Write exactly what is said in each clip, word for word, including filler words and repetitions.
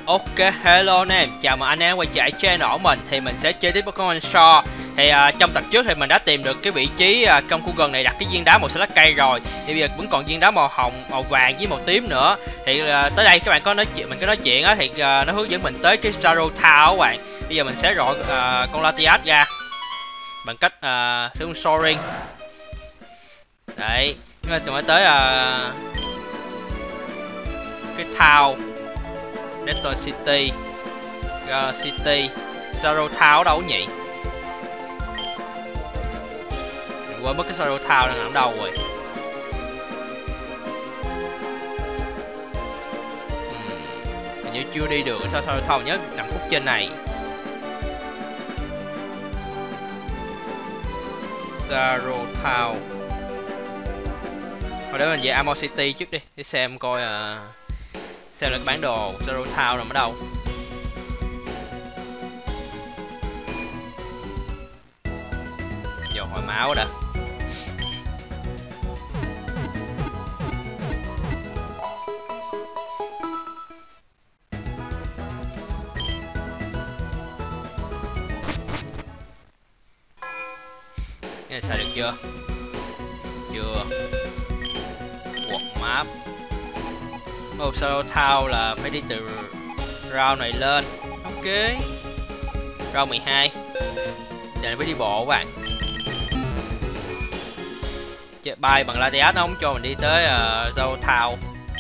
Ok, hello anh em, chào mừng anh em quay trở lại channel của mình. Thì mình sẽ chơi tiếp Pokemon Sword. Thì uh, trong tập trước thì mình đã tìm được cái vị trí uh, trong khu gần này đặt cái viên đá màu xanh lá cây rồi. Thì bây giờ vẫn còn viên đá màu hồng, màu vàng với màu tím nữa. Thì uh, tới đây các bạn có nói chuyện, mình có nói chuyện á thì uh, nó hướng dẫn mình tới cái Shadow Town các bạn. Bây giờ mình sẽ rọi uh, con Latias ra bằng cách uh, sử dụng Soaring. Đấy, chúng ta mới tới uh, cái town Deston City, Gala City, Shadow Town ở đâu nhỉ? Mình quên mất cái Shadow Town đang nằm đâu rồi. uhm, Hình như chưa đi được. Sao Shadow Town nhớ nằm khúc trên này. Shadow Town. Thôi để mình về Ammo City trước đi, để xem coi à, xem là bản đồ Shadow Town nằm ở đâu. Giờ hỏi máu đã. Cái này xài được chưa? Chưa. Quật map. Oh, Shadow Town là phải đi từ round này lên. Ok. Round mười hai. Giờ này phải đi bộ các bạn. Chơi bay bằng Latias nó không cho mình đi tới uh, Shadow Town.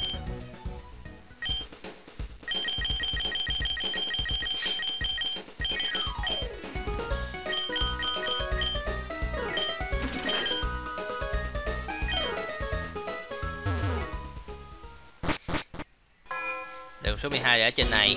Đường số mười hai ở trên này.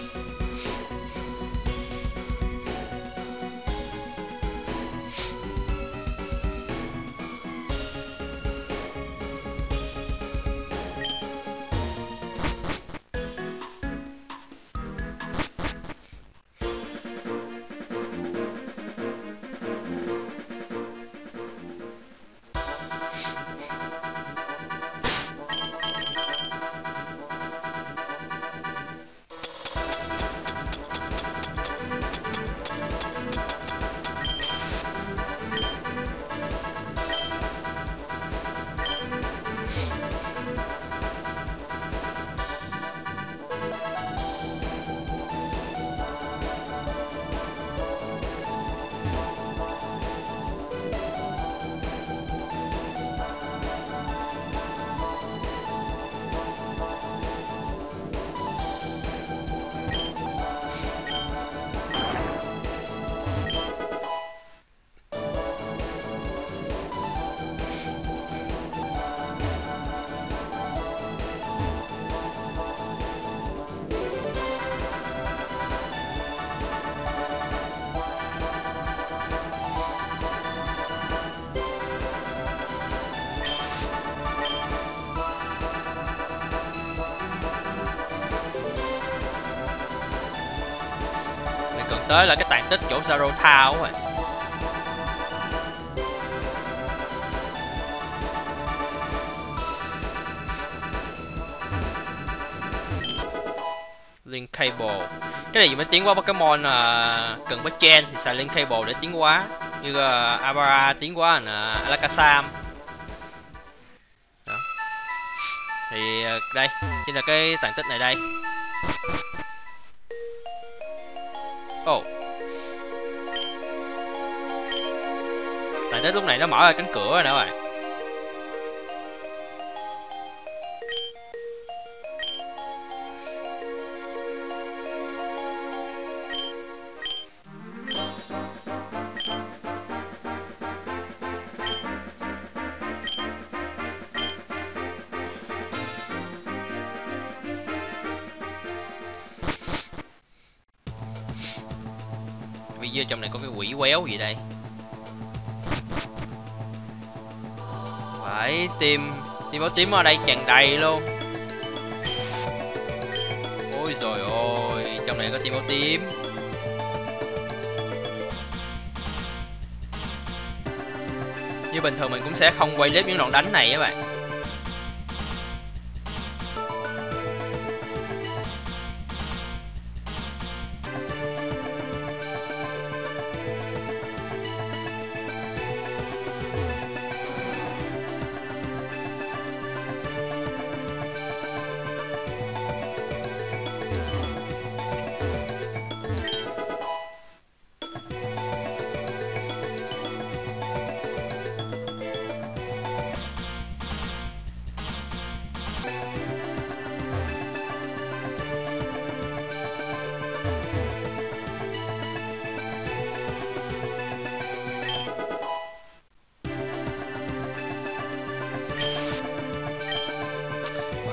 Tới là cái tàn tích chỗ Shadow Town rồi. Link cable. Cái này mới tiến qua Pokemon uh, cần có chain thì xài link cable để tiến hóa. Như uh, Abara tiến hóa thành uh, Alakazam. Đó. Thì uh, đây chính là cái tàn tích này đây. Ồ. Oh. Tại đến lúc này nó mở ra cánh cửa rồi nữa rồi. Bây giờ trong này có cái quỷ quéo gì đây? Phải tim tim máu tím ở đây tràn đầy luôn. Ôi rồi ôi, trong này có tim máu tím. Như bình thường mình cũng sẽ không quay clip những đoạn đánh này các bạn.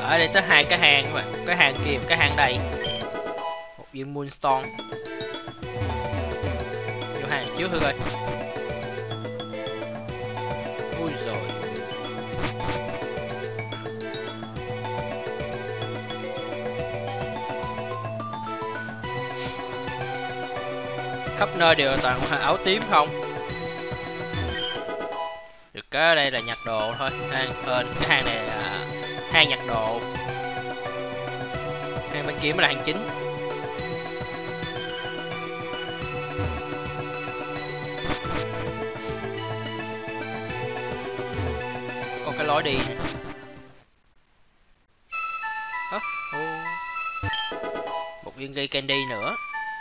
Ở đây tới hai cái hang các bạn, cái hang kia, cái hang đây. Một viên moonstone. Vô hang trước thử coi. Ui rồi. Khắp nơi đều toàn áo tím không. Được cái ở đây là nhặt đồ thôi. Hang, ờ, cái hang này là hang nhặt đồ. Hang bên kia mới là hang chính. Có cái lối đi nè. Hả? Ô. Một viên cây candy nữa.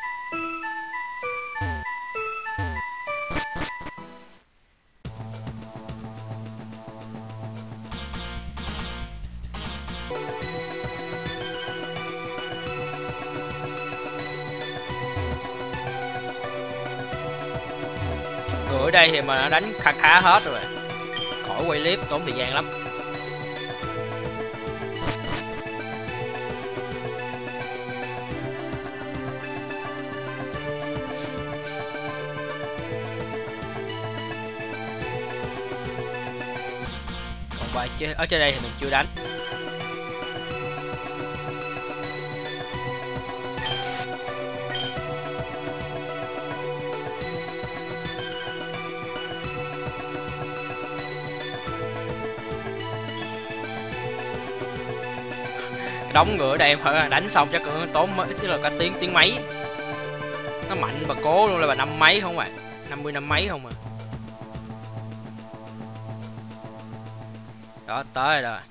Ở đây thì mà nó đánh khá khá hết rồi, khỏi quay clip tốn thời gian lắm. Còn bài chứ ở trên đây thì mình chưa đánh. Đóng ngựa đây em phải đánh xong chắc cũng tốn mấy, tức là cả tiếng tiếng mấy. Nó mạnh và cố luôn, là bà năm mấy không bạn, năm mươi năm mấy không à. Đó tới rồi.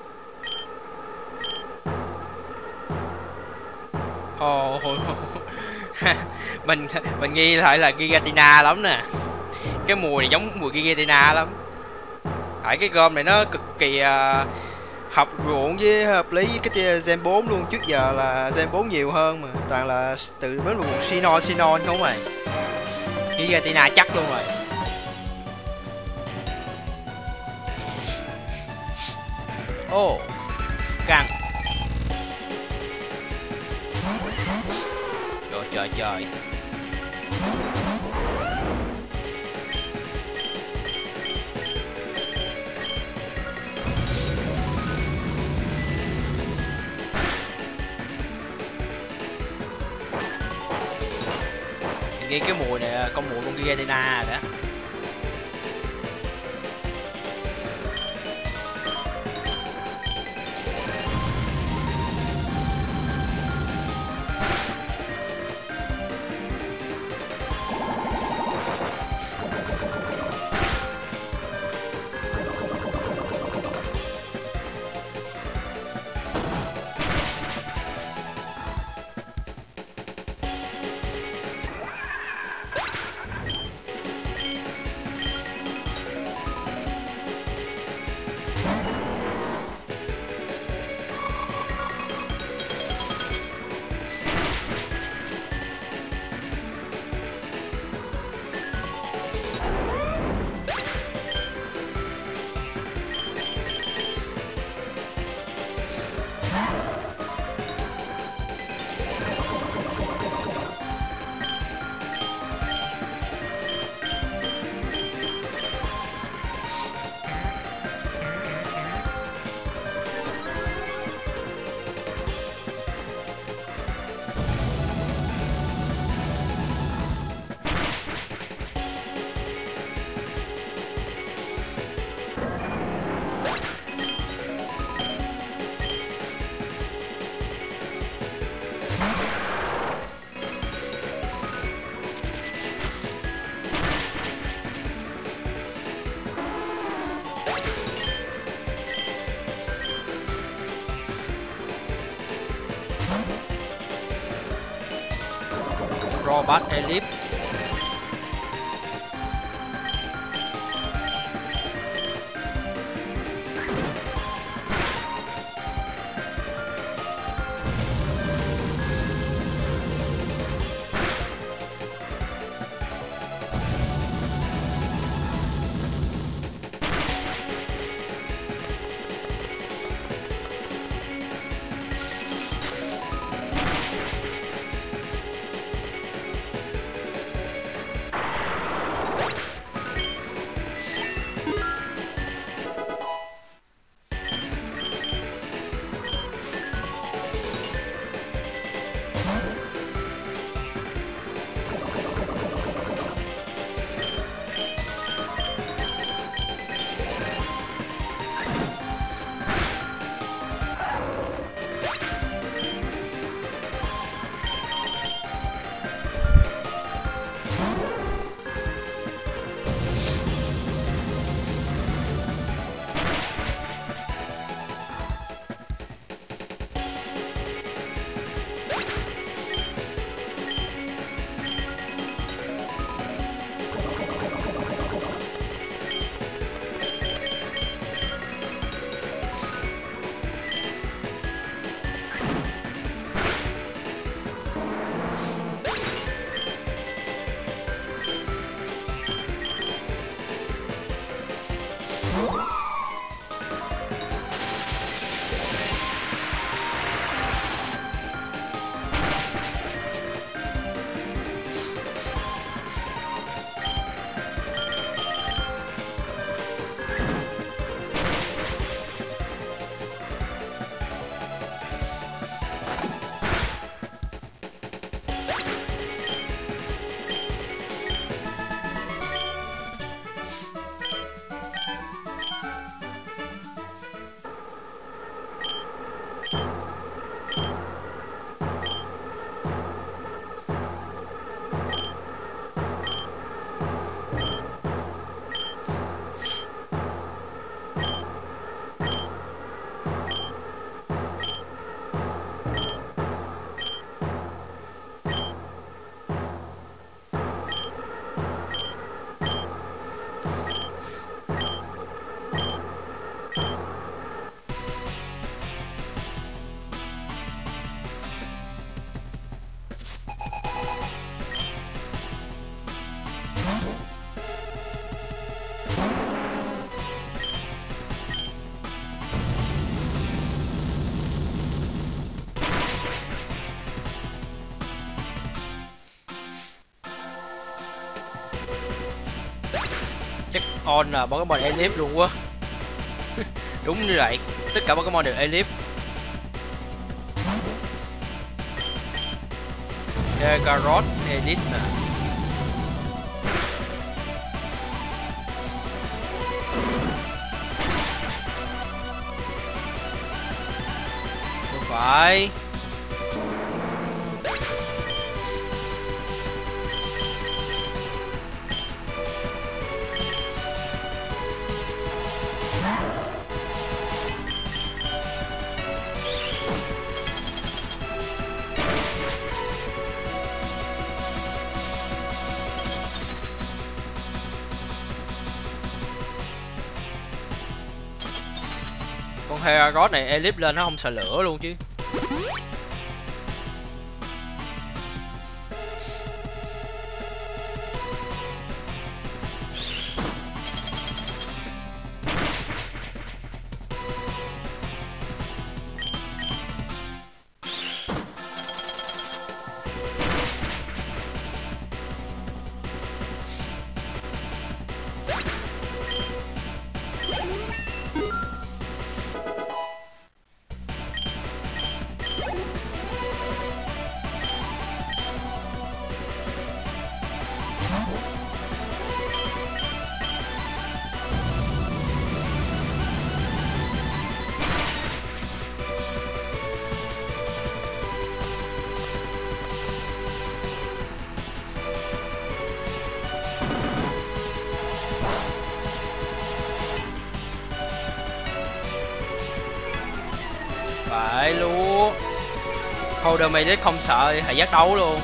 Ồ oh, oh, oh. mình mình nghi lại là Gigatina lắm nè. Cái mùi này giống mùi Gigatina lắm. Tại cái gom này nó cực kỳ uh, hợp ruộng với hợp lý với cái gen bốn luôn. Trước giờ là gen bốn nhiều hơn mà toàn là từ đến một Sinon Sinon không mày. Gigatina chắc luôn rồi. Ô oh, căng. Trời trời trời. Nghe cái mùi này, con mùi con Gigatina rồi đó. Robot Elite. Chắc on là Pokemon Elite luôn quá. Đúng như vậy, tất cả Pokemon đều Elite. Garrot Elite nè. Không phải. Con Heracross này Elite lên nó không sợ lửa luôn chứ. Phải luôn. Holder mày không sợ hệ giác đấu luôn.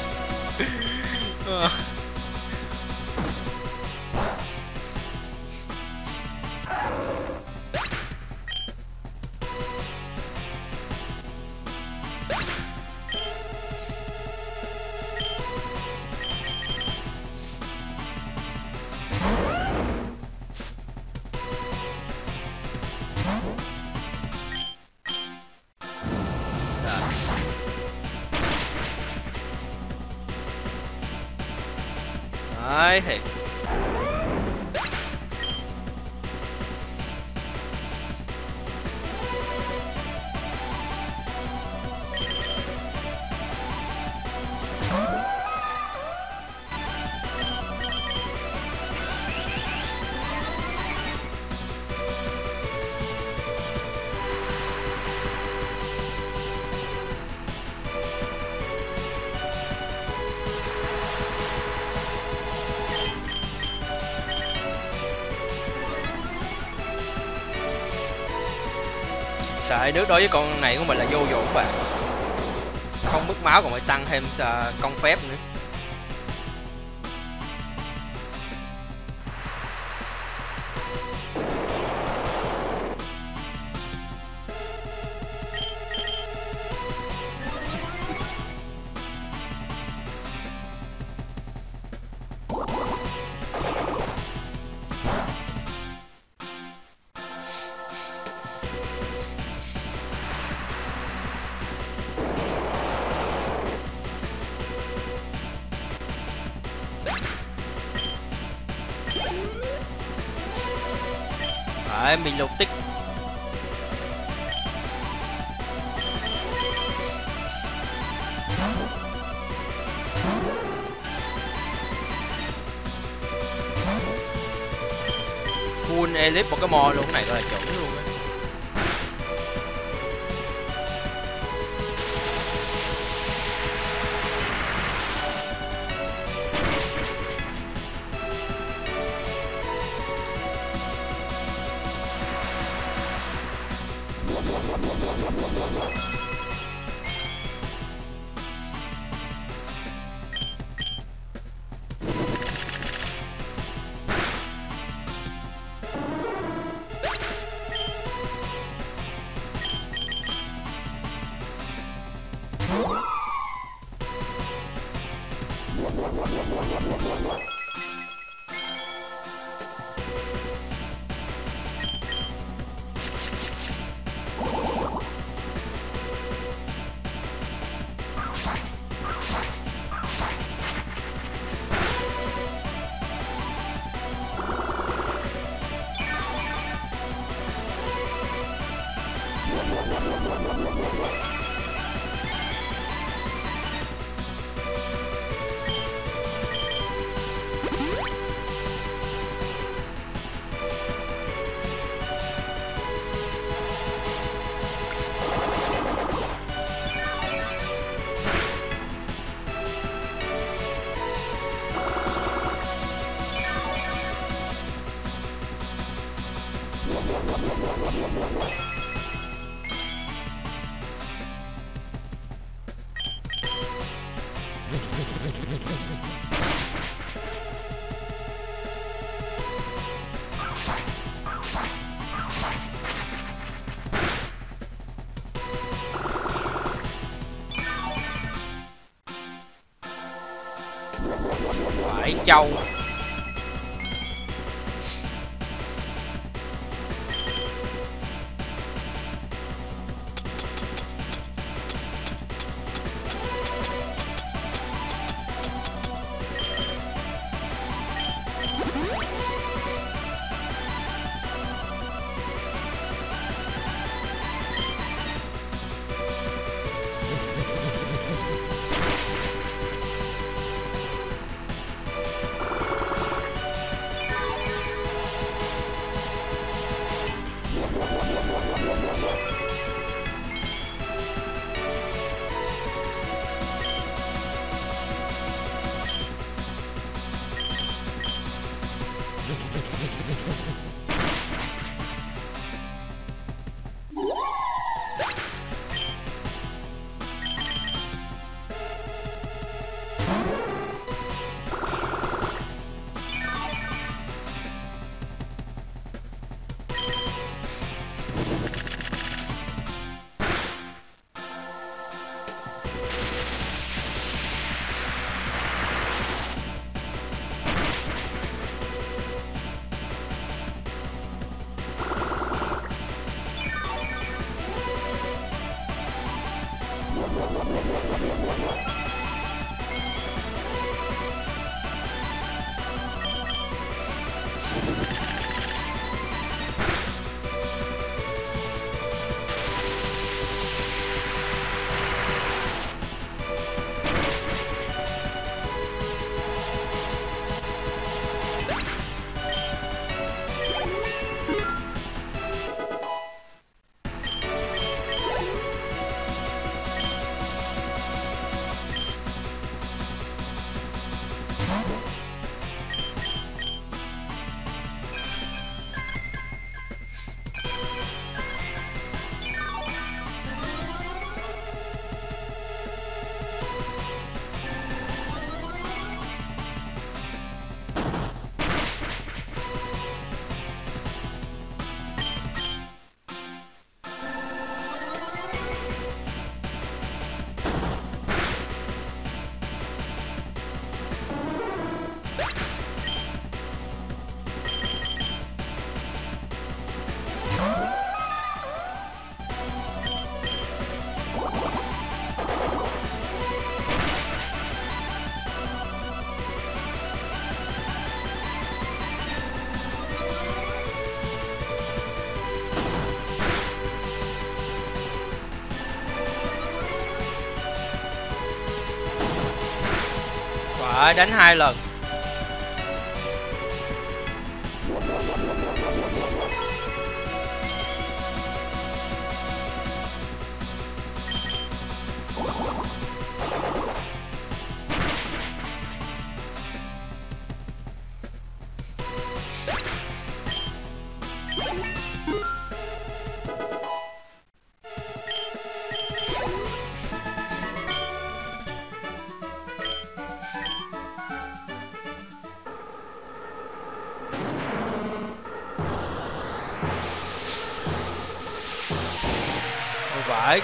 Đấy thiệt. Sợi nước đối với con này của mình là vô dụng các bạn. Không mất máu còn phải tăng thêm công phép nữa. Đấy, Milotic. Full Elite Pokemon luôn, cái này gọi là chuẩn luôn á. Phải châu. Phải đánh hai lần. Phải.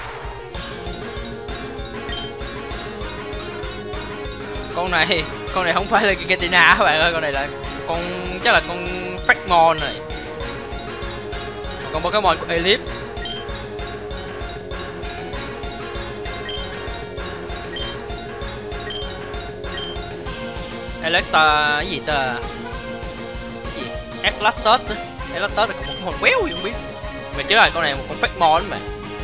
Con này, con này không phải là Giratina các bạn ơi, con này là con chắc là con Fragmon này. Con Pokemon của Elite. Electa cái gì ta? Cái gì? Eclatus. Eclatus là một con quéo gì không biết. Mà chứ là con này một con Fragmon mà.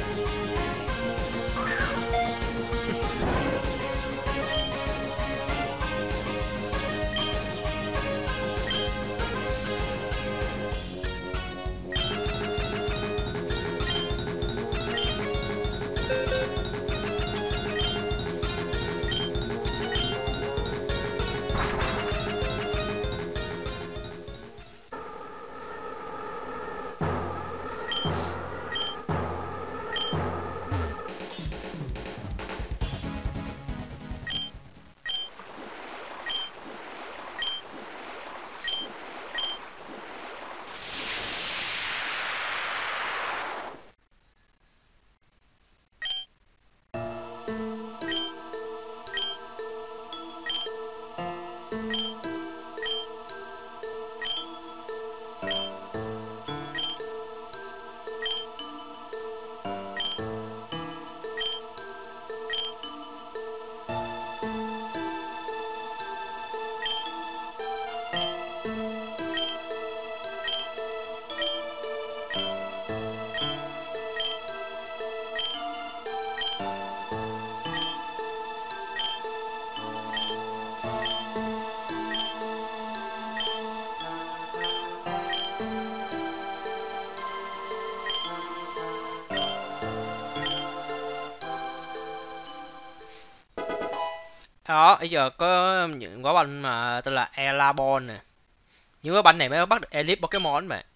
Đó, bây giờ có những quả banh mà tên là Elabon nè. Những quả banh này mới bắt được Elite Pokemon mà.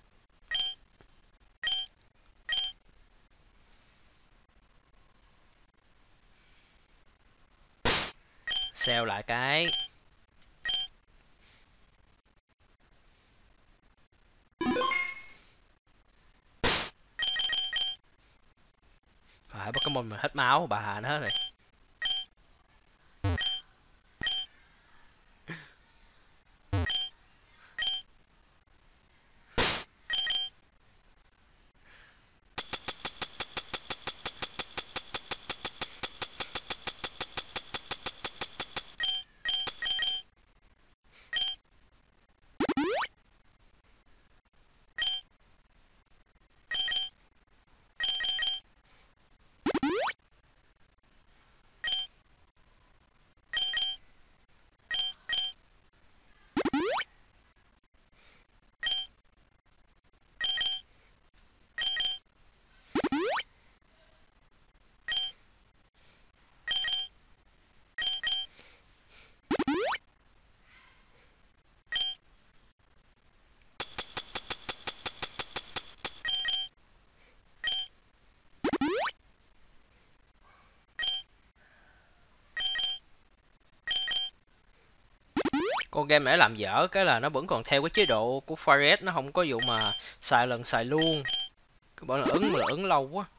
Xeo lại cái. Phải Pokemon mình hết máu bà hà nó hết rồi. Con game này làm dở cái là nó vẫn còn theo cái chế độ của Fire Red, nó không có vụ mà xài lần xài luôn. Cái bọn là ứng mà là ứng lâu quá.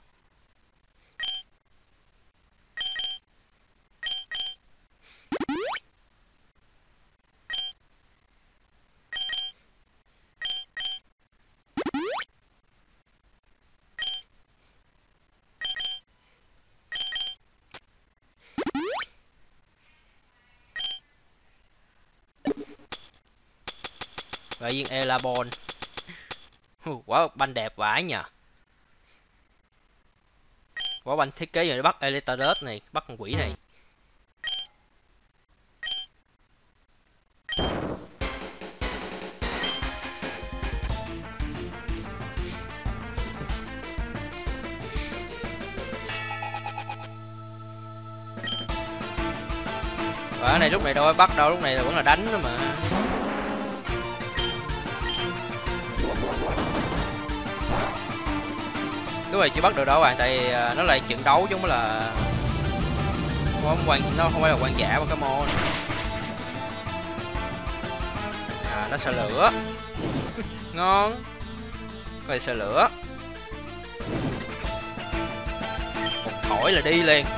Và viên Elabon. Quả banh đẹp vãi nhờ. Quả banh thiết kế rồi để bắt Elitatus này, bắt con quỷ này. Và cái này lúc này đâu phải bắt đâu, lúc này là vẫn là đánh đó mà. Lúc này chưa bắt được đâu bạn, tại nó là trận đấu chứ không phải là không quan, nó không phải là quan giả Pokemon. À, nó sợ lửa. Ngon. Coi sợ lửa. Một thổi là đi liền.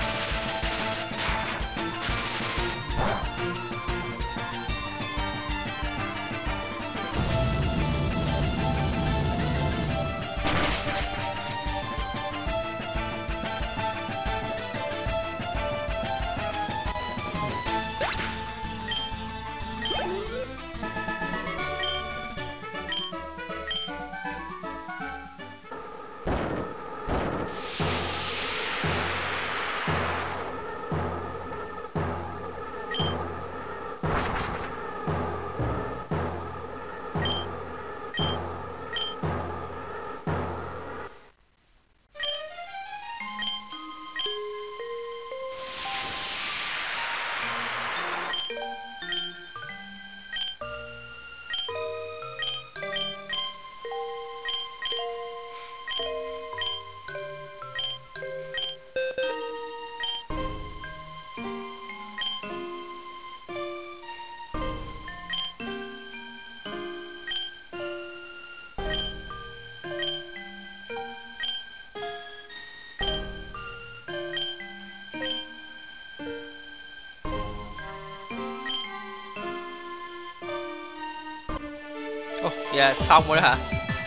Ồ, dạ xong rồi đó hả?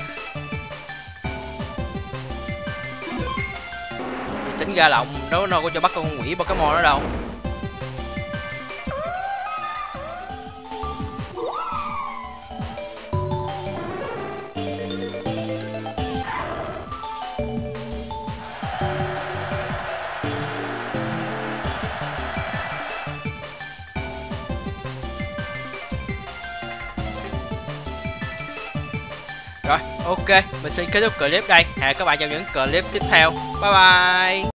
Thì tính ra là ông đâu nó có cho bắt con quỷ Pokemon đó đâu. Rồi, ok, mình xin kết thúc clip đây. Hẹn các bạn trong những clip tiếp theo. Bye bye.